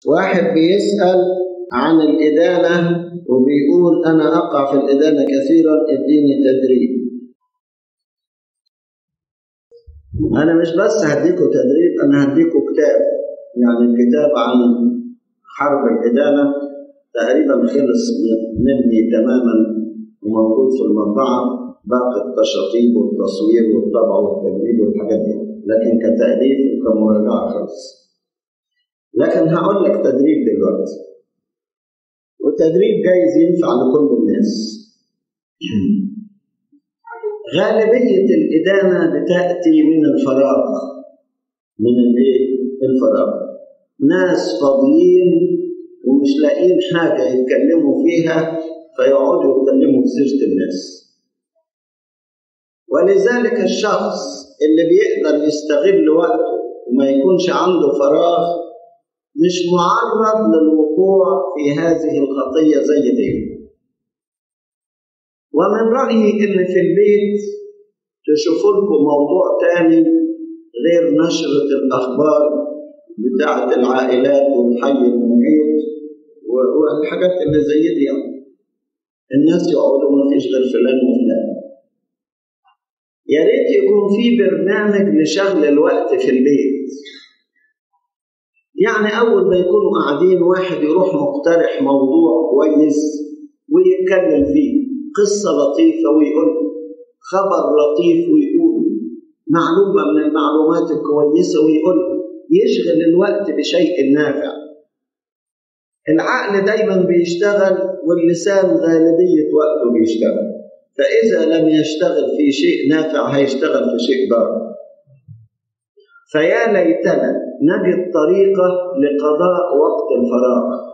واحد بيسأل عن الإدانة وبيقول أنا أقع في الإدانة كثيرا، اديني تدريب. أنا مش بس هديكوا تدريب، أنا هديكوا كتاب، يعني الكتاب عن حرب الإدانة تقريبا خلص مني تماما وموجود في المطبعة، باقي التشاطيب والتصوير والطبع والتجريب والحاجات دي، لكن كتأليف وكمراجعة خلص. لكن هقول لك تدريب دلوقتي، وتدريب جايز ينفع لكل الناس. غالبية الإدانة بتأتي من الفراغ. من الفراغ. ناس فاضيين ومش لاقيين حاجة يتكلموا فيها فيقعدوا يتكلموا في سيرة الناس. ولذلك الشخص اللي بيقدر يستغل وقته وما يكونش عنده فراغ مش معرض للوقوع في هذه الخطية زي دي. ومن رأيي إن في البيت تشوفوا لكم موضوع تاني غير نشرة الأخبار بتاعة العائلات والحي المحيط والحاجات اللي زي دي. يعني الناس يقعدوا ما فيش غير فلان وفلان. يا ريت يكون في برنامج لشغل الوقت في البيت. يعني أول ما يكونوا قاعدين واحد يروح مقترح موضوع كويس ويتكلم فيه، قصة لطيفة ويقول، خبر لطيف ويقول، معلومة من المعلومات الكويسة ويقول، يشغل الوقت بشيء نافع. العقل دايما بيشتغل واللسان غالبية وقته بيشتغل، فإذا لم يشتغل في شيء نافع هيشتغل في شيء ضار. فيا ليتنا نجد طريقة لقضاء وقت الفراغ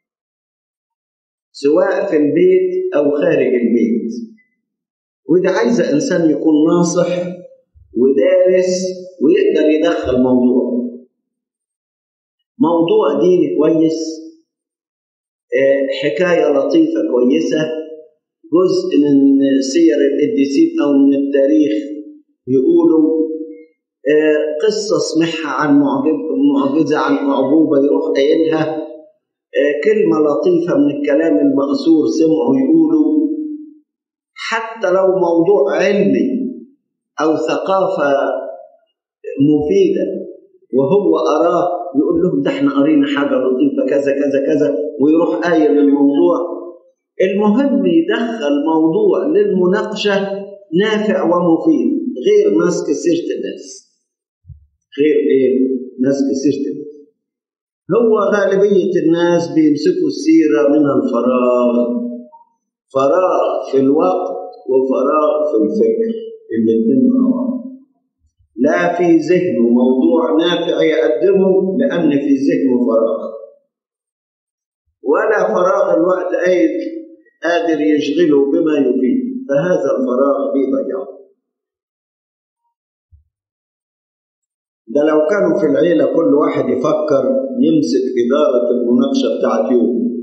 سواء في البيت أو خارج البيت. وده عايزة إنسان يكون ناصح ودارس ويقدر يدخل موضوع ديني كويس، حكاية لطيفة كويسة، جزء من سير القديسين أو من التاريخ يقولوا، قصة سمعها عن معجزة عن أعجوبة يروح قايلها، كلمة لطيفة من الكلام المأثور سمعوا يقولوا. حتى لو موضوع علمي أو ثقافة مفيدة وهو أراه يقول لهم ده احنا قرينا حاجة لطيفة كذا كذا كذا ويروح قايل الموضوع. المهم يدخل موضوع للمناقشة نافع ومفيد غير ماسك سيرة الناس. ماسك سيرة الناس. هو غالبية الناس بيمسكوا السيرة من الفراغ، فراغ في الوقت وفراغ في الفكر، الاثنين مع بعض. لا في ذهنه موضوع نافع يقدمه لأن في ذهنه فراغ، ولا فراغ الوقت قادر يشغله بما يفيد، فهذا الفراغ بيضيعه. ده لو كانوا في العيلة كل واحد يفكر يمسك إدارة المناقشة بتاعت يوم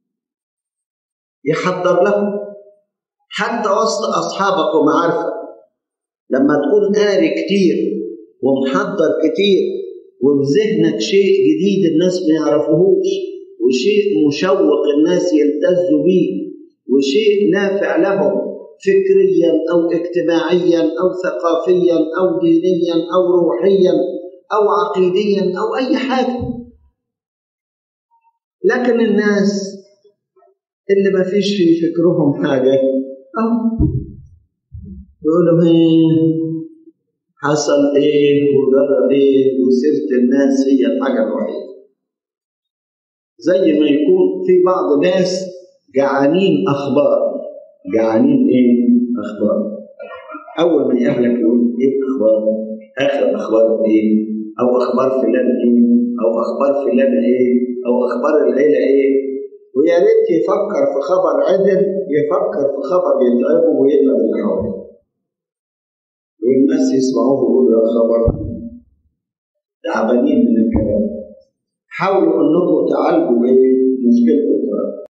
يحضر لهم، حتى وسط أصحابك ومعارفك، لما تكون قاري كتير ومحضر كتير وبذهنك شيء جديد الناس ما يعرفوهوش وشيء مشوق الناس يلتزوا بيه وشيء نافع لهم فكريا أو اجتماعيا أو ثقافيا أو دينيا أو روحيا أو عقيديا أو أي حاجة. لكن الناس اللي ما فيش في فكرهم حاجة يقولوا حصل وجرى وسيرة الناس هي الحاجة الوحيدة. زي ما يكون في بعض ناس جعانين أخبار، أخبار. أول ما يقابلك يقول أخبار، آخر أخبار أو أخبار فلان أو أخبار فلان أو أخبار العيلة ويا ريت يفكر في خبر عدل، يفكر في خبر يتعبه ويتعب اللي حواليه والناس يسمعوه ويقولوا يا خبر، تعبانين من الكلام. حاولوا أنكم تعالجوا مشكلة الفراغ.